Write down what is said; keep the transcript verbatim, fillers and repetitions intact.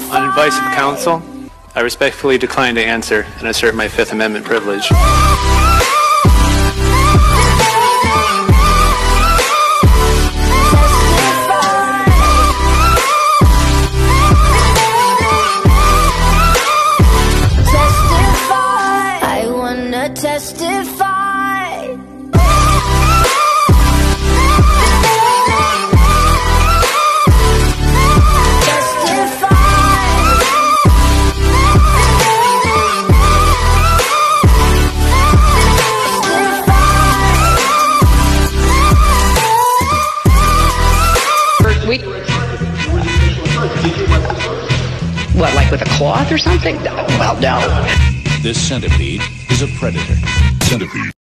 On advice of counsel, I respectfully decline to answer and assert my Fifth Amendment privilege. Testify. We, what, like with a cloth or something? Well, no. This centipede is a predator. Centipede.